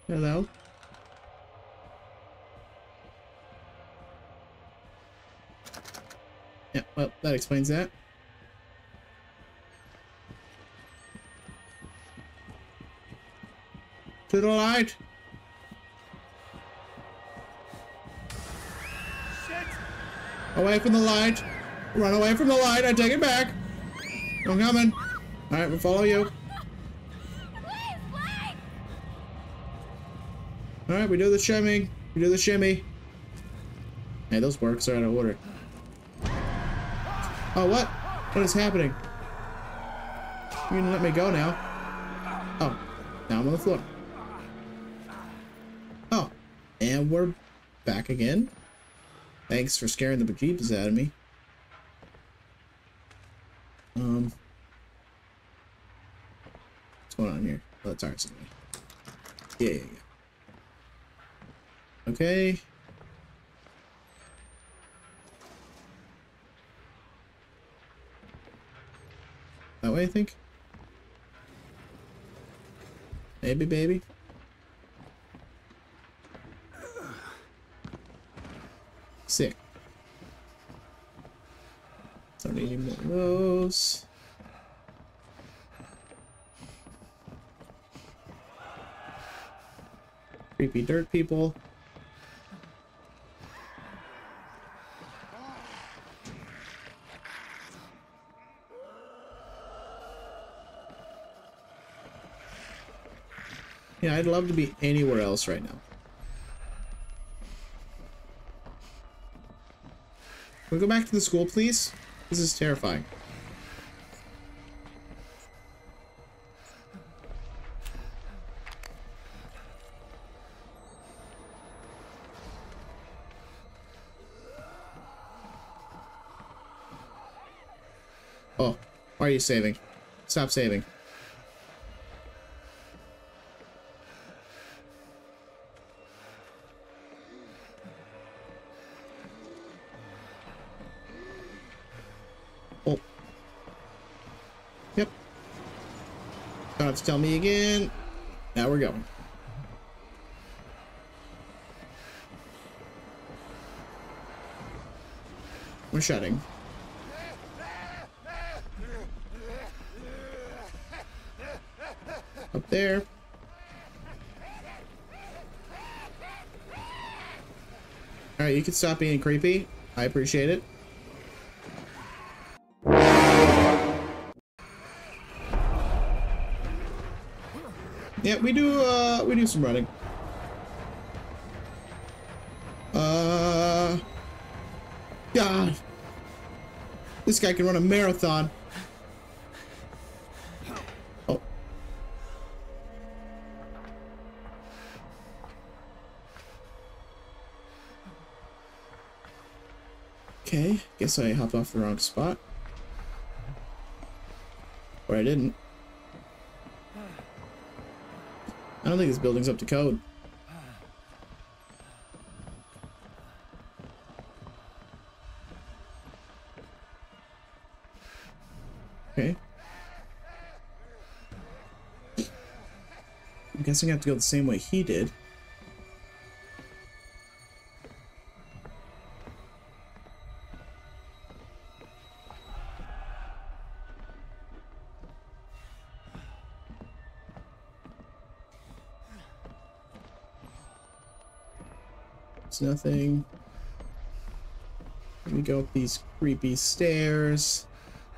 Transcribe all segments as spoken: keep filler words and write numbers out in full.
Hello. Yeah, well, that explains that. To the light! Shit! Away from the light! Run away from the light! I take it back! I'm coming! Alright, we'll follow you. Please, please! Alright, we do the shimmy. We do the shimmy. Hey, those works are out of order. Oh, what? What is happening? You're gonna let me go now? Oh, now I'm on the floor. Oh, and we're back again. Thanks for scaring the bejeebus out of me. Um, what's going on here? Oh, that's ours anyway. Yeah, yeah, yeah. Okay. That way, I think. Maybe, baby. Sick. Don't need any more of those. Creepy dirt people. Yeah, I'd love to be anywhere else right now. Can we go back to the school, please? This is terrifying. Oh, why are you saving? Stop saving. Oh. Yep. Don't have to tell me again. Now we're going. We're shutting. Up there. Alright, you can stop being creepy. I appreciate it. Yeah, we do, uh, we do some running. Uh... God. This guy can run a marathon. Oh. Okay, guess I hopped off the wrong spot. Or I didn't. I don't think this building's up to code. Okay. I'm guessing I have to go the same way he did. It's nothing. Let me go up these creepy stairs.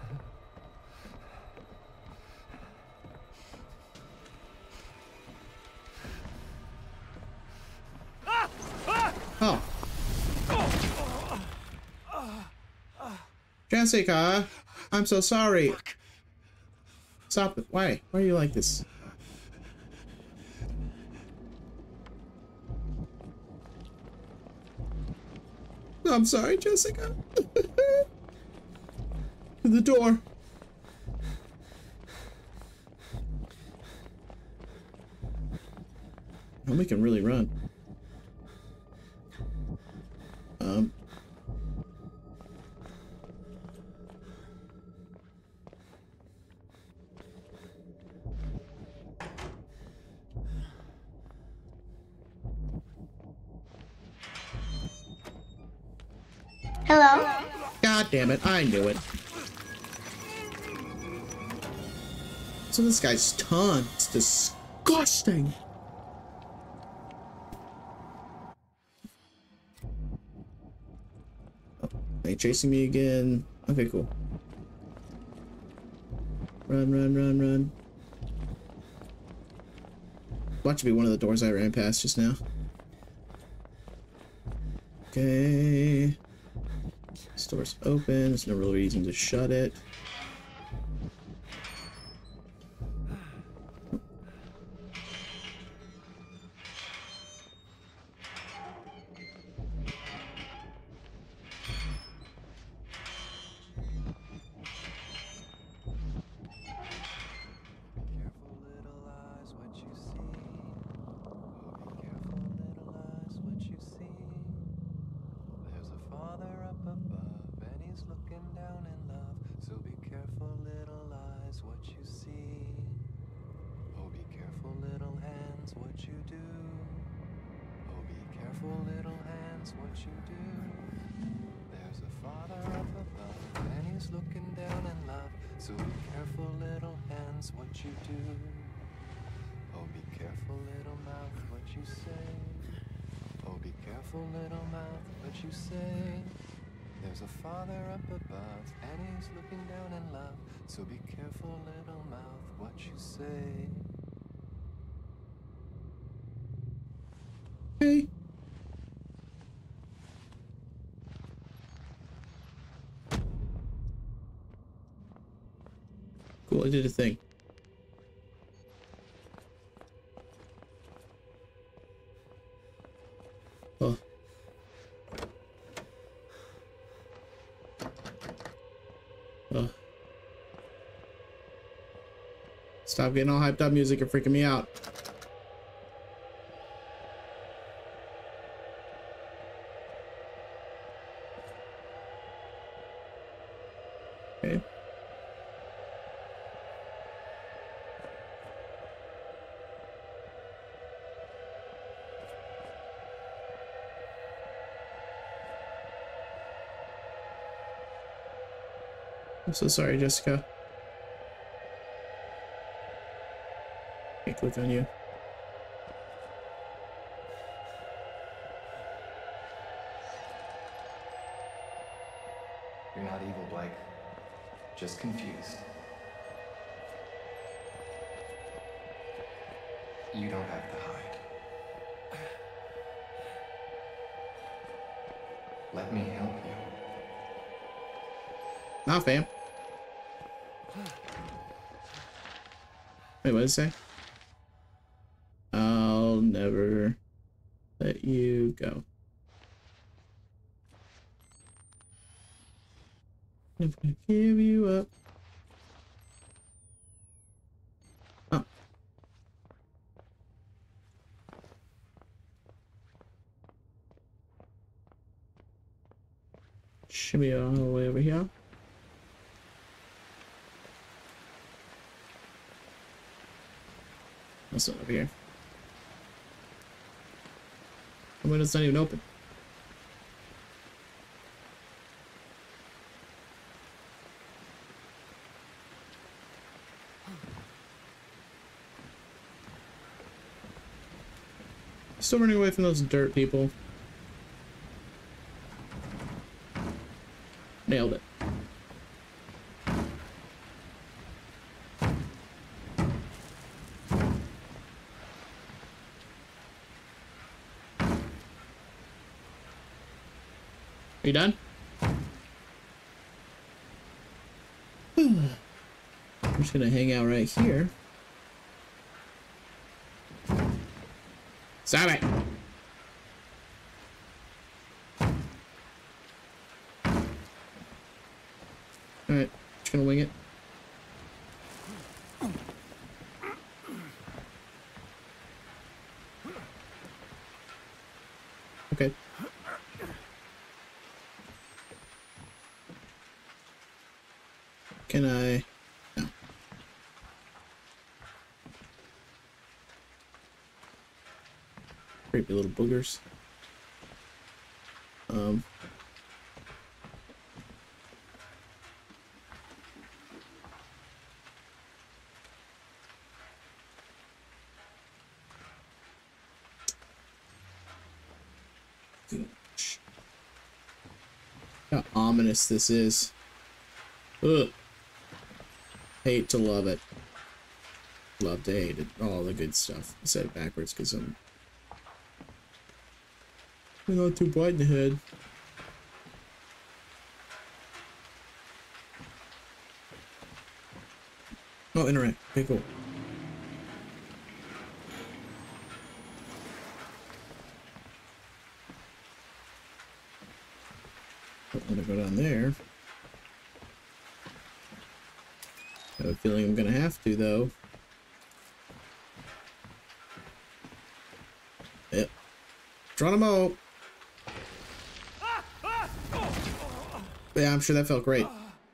Oh. Jessica, I'm so sorry. Stop it. Why? Why are you like this? I'm sorry, Jessica. To the door. Oh, we can really run. Um. Hello? God damn it, I knew it. So this guy's ton. It's disgusting. Oh, they chasing me again. Okay, cool. Run, run, run, run. Watch it be one of the doors I ran past just now. Okay. This door's open. There's no real reason to shut it. There's a father up above, and he's looking down in love. So be careful, little mouth, what you say. Okay. Cool, I did a thing. Oh. Oh. Stop getting all hyped up music, you're freaking me out. Okay. I'm so sorry, Jessica. Can't click on you. You're not evil, Blake. Just confused. You don't have to hide. Let me help you. Nah, fam. Wait, what did it say? I'll never let you go. I'm gonna give you up. Oh. Shimmy all the way over here. That's not over here. The window's not even open. Still running away from those dirt people. Nailed it. Are you done? I'm just gonna hang out right here. Stop it! Alright, just gonna wing it. Okay. Can I? No. Creepy little boogers. Um. ominous this is. Ugh. Hate to love it. Love to hate it. All the good stuff. I said it backwards because I'm... I'm not too bright in the head. Oh, interact. Okay, cool. I'm gonna go down there. I have a feeling I'm gonna have to, though. Yep. Geronimo! Yeah, I'm sure that felt great.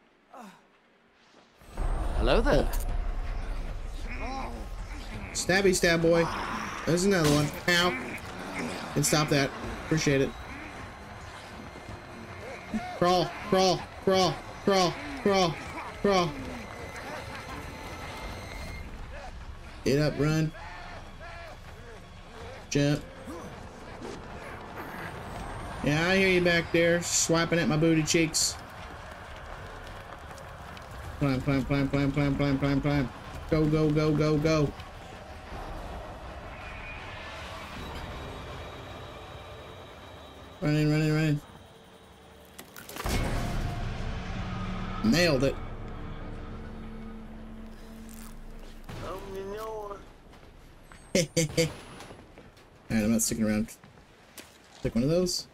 Hello there. Oh. Stabby stab boy. There's another one. Ow. And stop that. Appreciate it. Crawl, crawl, crawl, crawl, crawl, crawl. Get up, run. Jump. Yeah, I hear you back there, swiping at my booty cheeks. Climb, climb, climb, climb, climb, climb, climb, climb. Go, go, go, go, go. Running, running, running. Nailed it. Alright, I'm not sticking around. Take one of those.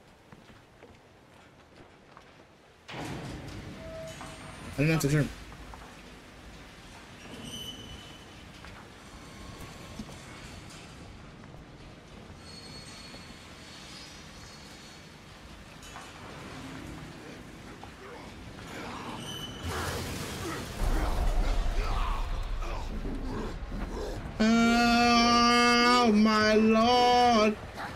I didn't have to turn. Oh my lord!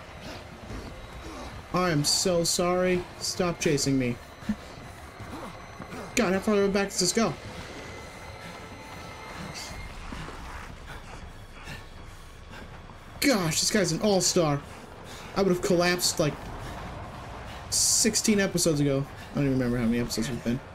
I am so sorry. Stop chasing me. God, how far back does this go? Gosh, this guy's an all-star. I would have collapsed like sixteen episodes ago. I don't even remember how many episodes we've been.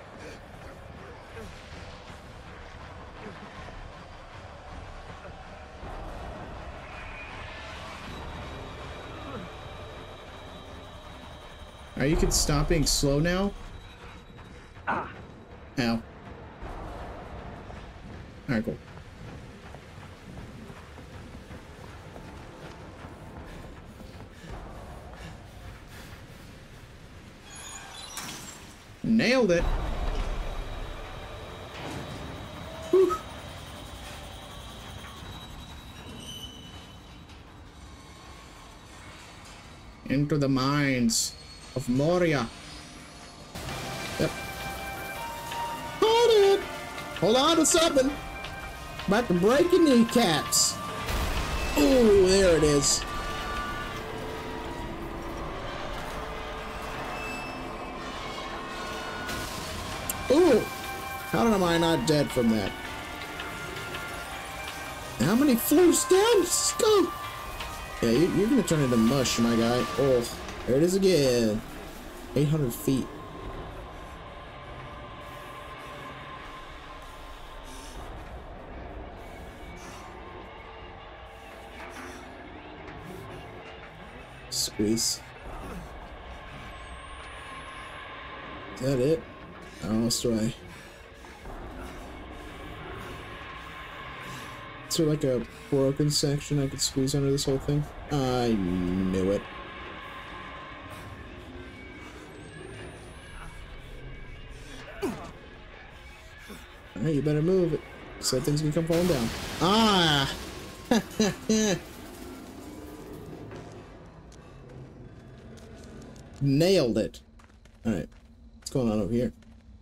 Are you can stop being slow now? Ah. Ow. Alright, cool. Nailed it. Whew. Into the mines of Moria. Yep. Hold it! Hold on to something. About to break your kneecaps. Oh, there it is. Ooh! How am I not dead from that? How many floors down? Let's go! Yeah, you, you're gonna turn into mush, my guy. Oh, there it is again. eight hundred feet. Squeeze. Is that it? Oh, that's right. Is there like a broken section I could squeeze under this whole thing? I knew it. Alright, you better move it, so things can come falling down. Ah! Nailed it. Alright, what's going on over here?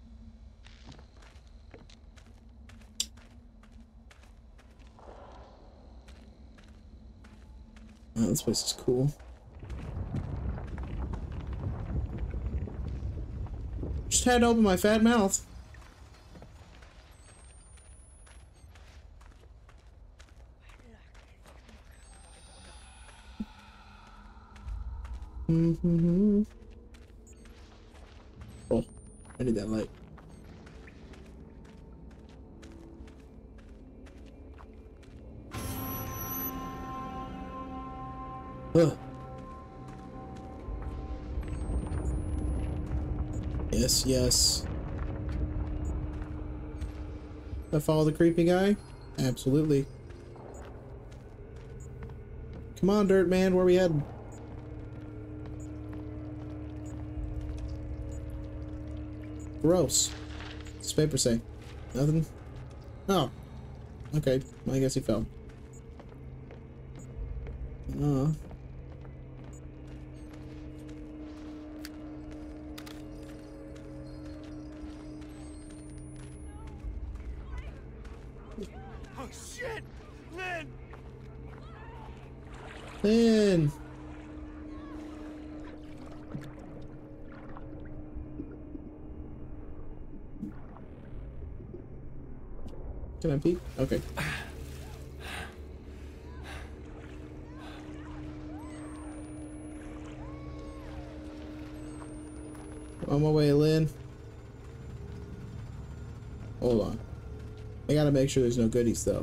Oh, this place is cool. Just had to open my fat mouth. Mm-hmm. Oh, I need that light. Ugh. Yes, yes. I follow the creepy guy? Absolutely. Come on, Dirt Man, where we heading? Gross. What's the paper say? Nothing? Oh. Okay. Well, I guess he fell. Uh. Oh shit! Lynn! Lynn! Can I peek? Okay. On my way, Lynn. Hold on. I gotta make sure there's no goodies, though.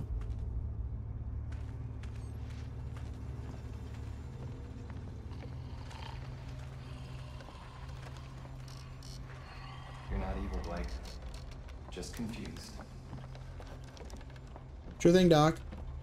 You're not evil, Blake. Just confused. Sure thing, Doc.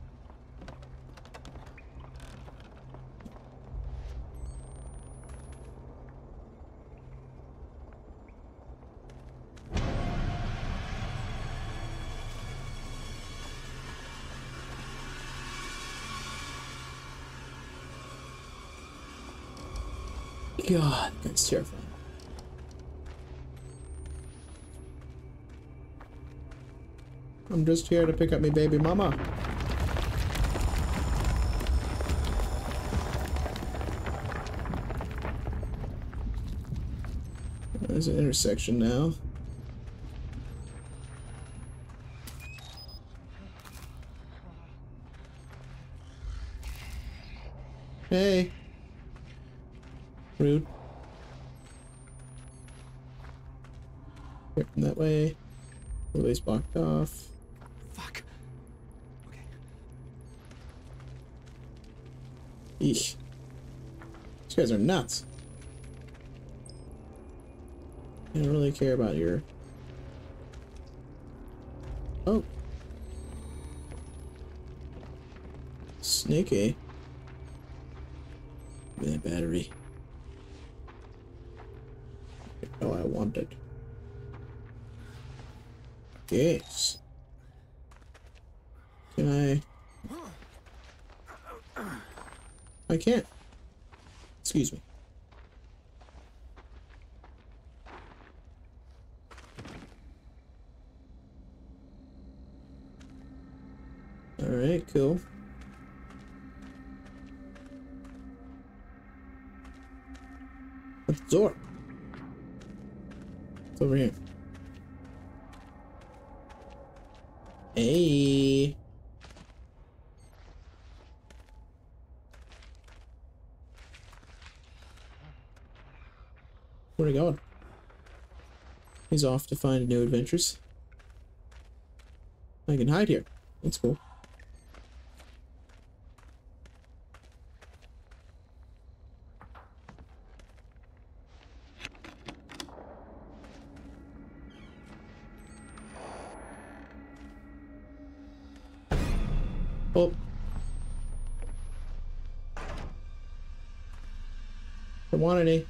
God, that's terrifying. I'm just here to pick up my baby mama. There's an intersection now. Hey. Rude. Here, from that way. The way's blocked off. Fuck. Okay. Eesh. These guys are nuts. I don't really care about your... Oh. Sneaky. Give me that battery. Oh, I want it. Yes. Can I? I can't. Excuse me. All right, cool. What's the door? It's over here. Hey. Where'd he go? He's off to find new adventures. I can hide here. That's cool. Oh. Don't want any.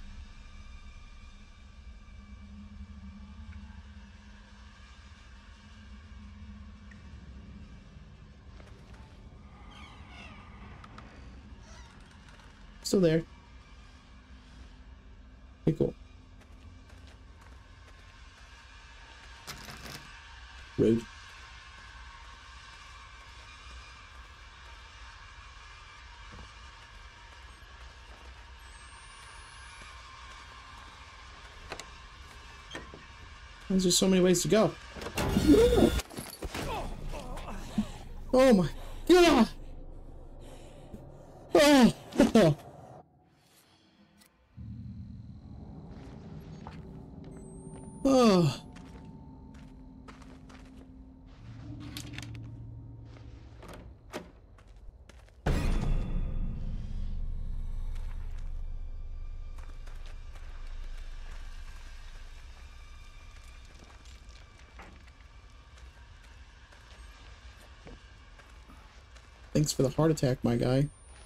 Still there. Pretty cool. Rude. There's just so many ways to go. Oh my god! Oh! Oh! Thanks for the heart attack, my guy.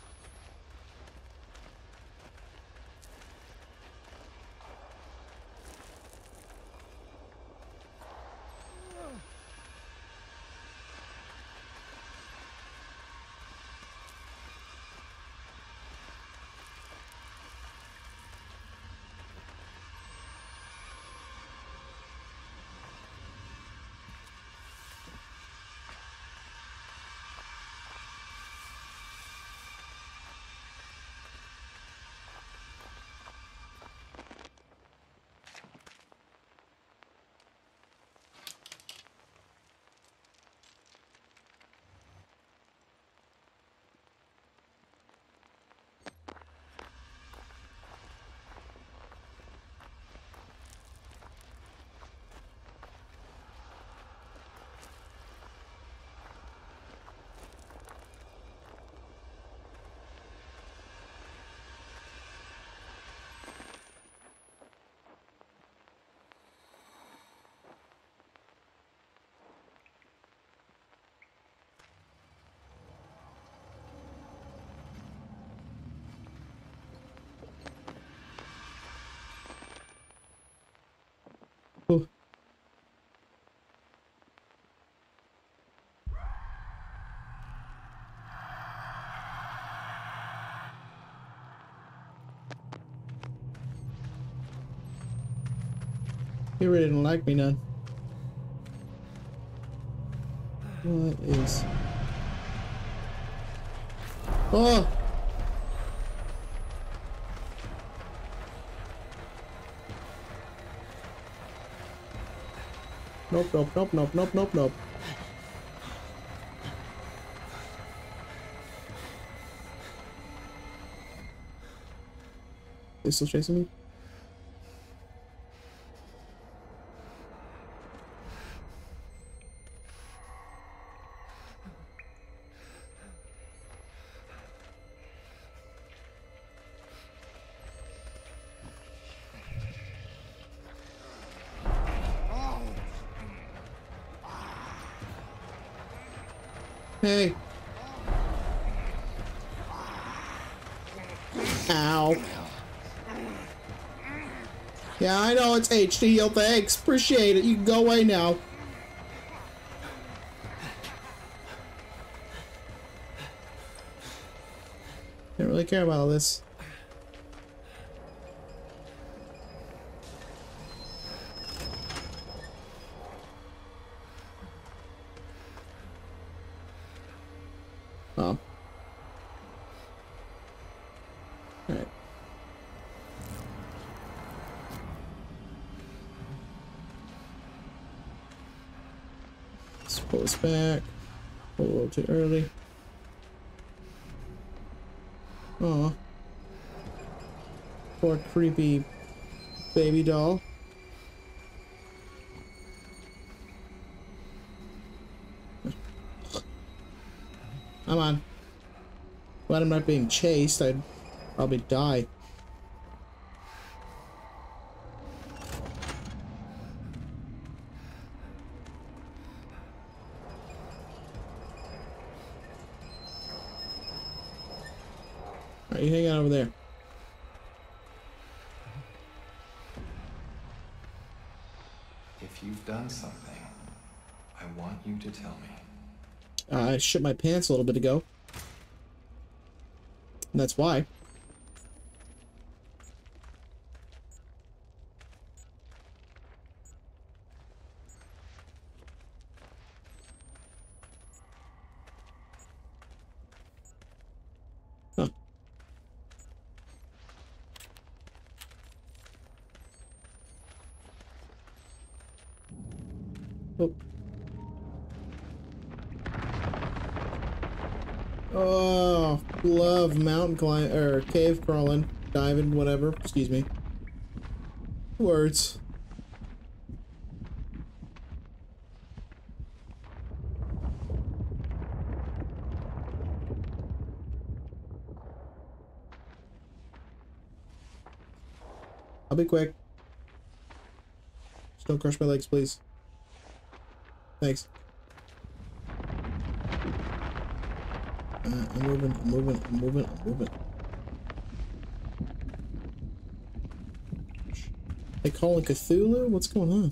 Oh. He really didn't like me none. What is... Oh! Nope, nope, nope, nope, nope, nope, nope. They still chasing me? Hey. Ow. Yeah, I know it's H D. Yo, thanks. Appreciate it. You can go away now. Don't really care about all this. Oh. Alright. Let's pull this back. Pull a little too early. Aw. Poor creepy baby doll. Come on. Glad I'm not being chased. I'd probably die. Alright, you hang out over there. If you've done something, I want you to tell me. Uh, I shit my pants a little bit ago. And that's why. Huh. Oh. Oh, love mountain climb or cave crawling, diving, whatever. Excuse me. Words. I'll be quick. Just don't crush my legs, please. Thanks. Uh, I'm moving, I'm moving, I'm moving, I'm moving. They calling Cthulhu? What's going on?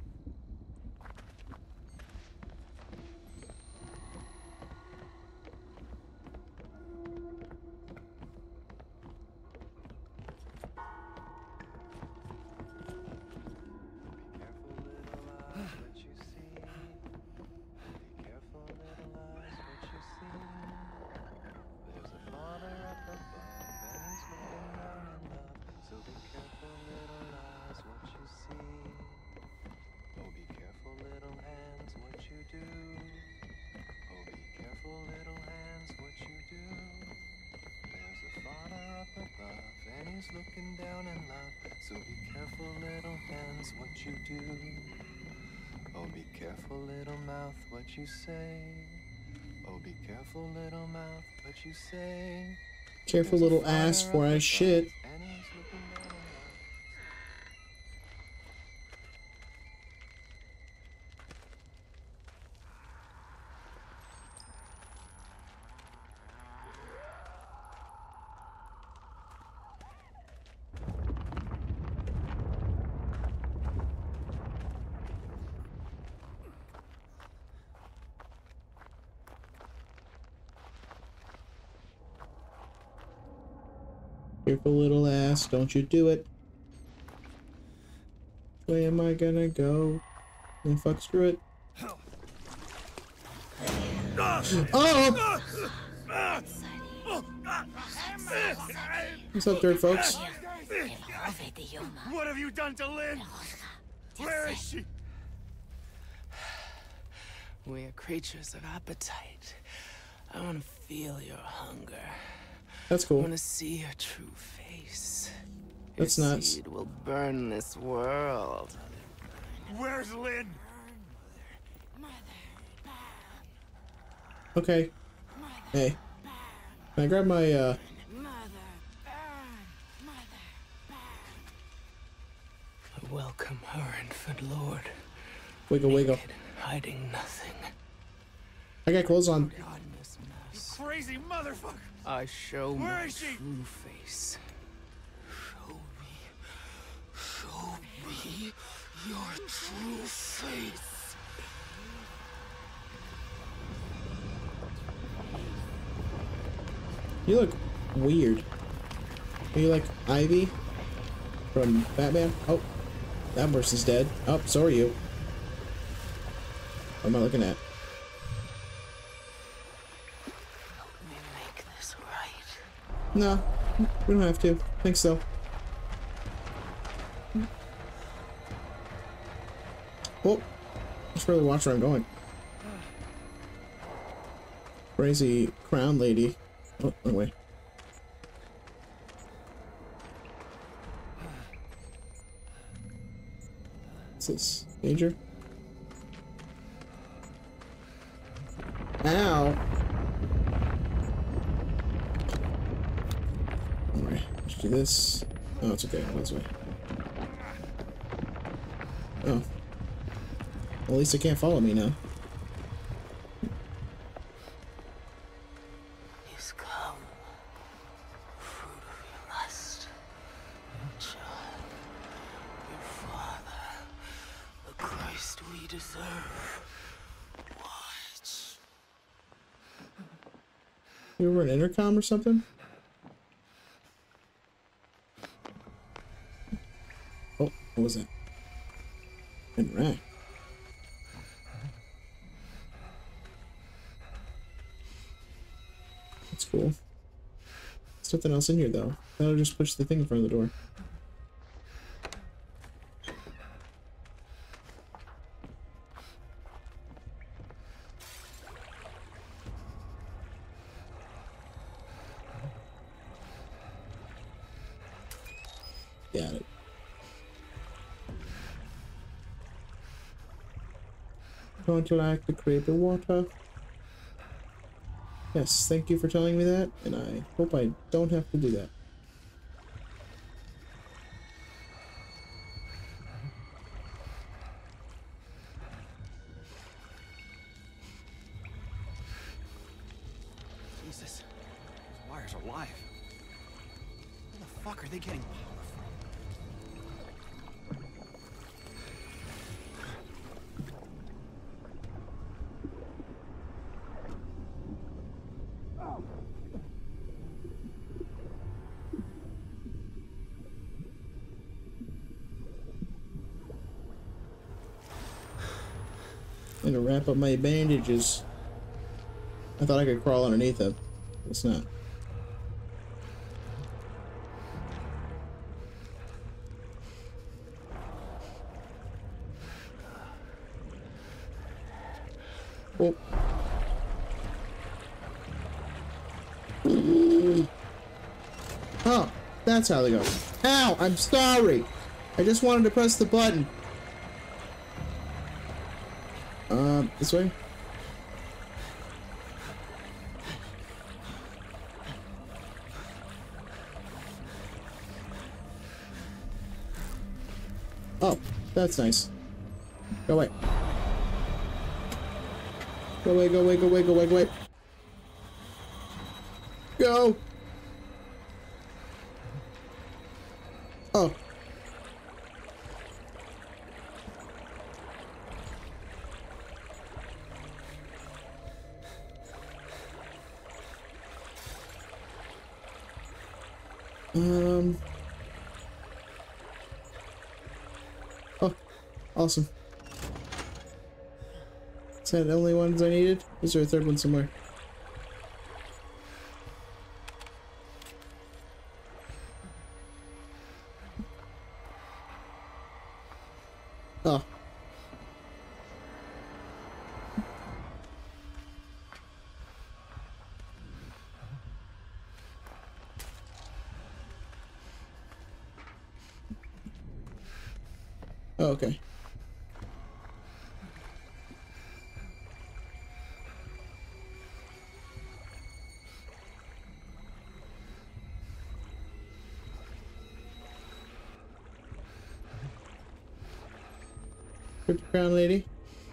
Looking down in love, so be careful, little hands, what you do. Oh, be careful, little mouth, what you say. Oh, be careful, little mouth, what you say. Careful, little ass, for I shit. And he's looking down in love. Careful, little ass, don't you do it. Where am I gonna go? And fuck, screw it. Oh! What's up, dirt folks? What have you done to Lynn? Where is she? We are creatures of appetite. I want to feel your hunger. That's I cool. want to see your true face. That's your nuts. seed will burn this world. Where's Lynn? Okay. Hey. Can I grab my, uh... I welcome her, infant lord. Wiggle, wiggle. Naked, hiding nothing. I got clothes on. On this mess, Crazy motherfucker! I show Where my is she? true face. Show me, show me your true face. You look weird. Are you like Ivy from Batman? Oh, that person's dead. Oh, so are you. What am I looking at? Help me make this right. No, we don't have to. Think so. Oh, I should really watch where I'm going. Crazy crown lady. Oh, wait, wait. What's this? Danger? Ow! Alright, let's do this. Oh, it's okay. This way. Oh. Well, at least it can't follow me now. He's come, fruit of your lust, John, your father, the Christ we deserve. Watch. You over an intercom or something? Oh, what was that? Interact. That's cool. There's nothing else in here though. That'll just push the thing in front of the door. Got it. Don't you like the creepy water? Yes, thank you for telling me that, and I hope I don't have to do that. this? Those wires are live. Where the fuck are they getting power from? I'm gonna wrap up my bandages. I thought I could crawl underneath them. It's not. Oh. Oh, that's how they go. Ow, I'm sorry. I just wanted to press the button. Um, this way? Oh, that's nice. Go away. Go away, go away, go away, go away, go away. Go! Oh. Um. Oh, awesome. Is that the only ones I needed? Is there a third one somewhere? Oh. Oh, okay. Cryptic crown lady.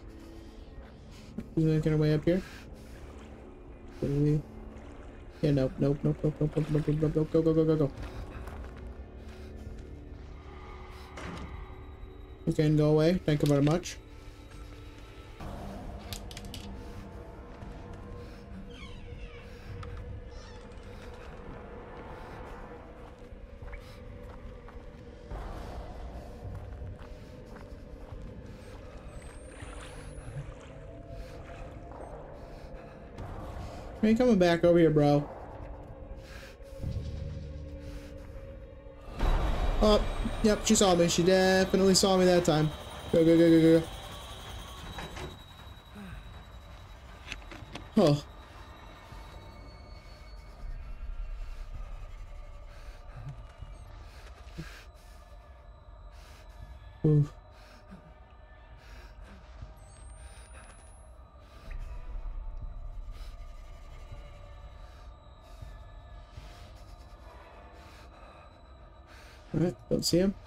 She's making her way up here. Yeah, nope, nope, nope, nope, nope, nope, nope, nope, nope, go, go, go, go, go. You can go away. Thank you very much. Are you coming back over here, bro? Oh, yep, she saw me. She definitely saw me that time. Go, go, go, go, go. Oh. Ooh. Alright, don't see him.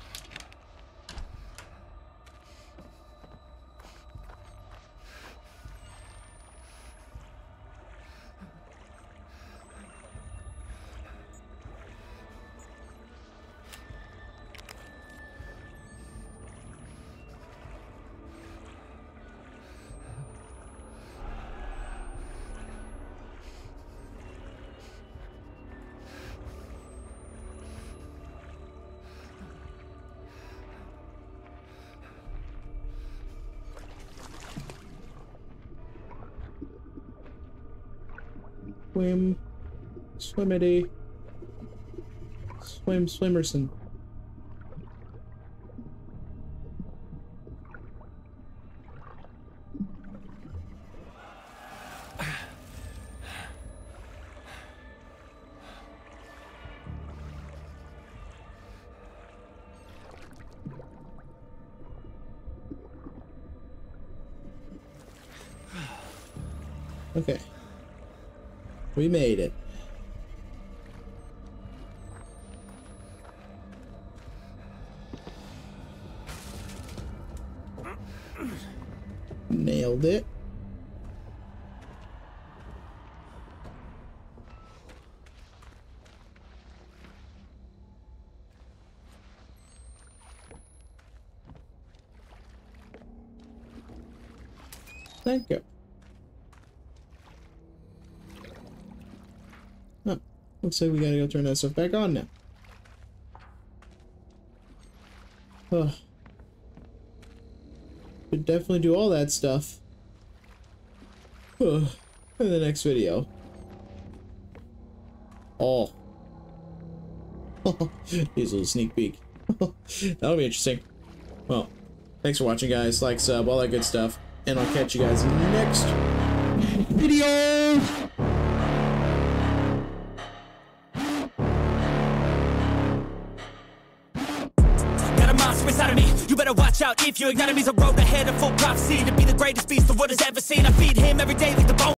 Swim. Swimmity. Swim, swimmerson. Okay. We made it. Nailed it. Thank you. Oh, looks like we gotta go turn that stuff back on now. Oh. Should definitely do all that stuff. Oh. In the next video. Oh. Here's a little sneak peek. That'll be interesting. Well, thanks for watching, guys. Like, sub, all that good stuff. And I'll catch you guys in the next video. Got a monster inside of me. You better watch out if your enemy's a road ahead of full prophecy to be the greatest beast the world has ever seen. I feed him every day like the bone.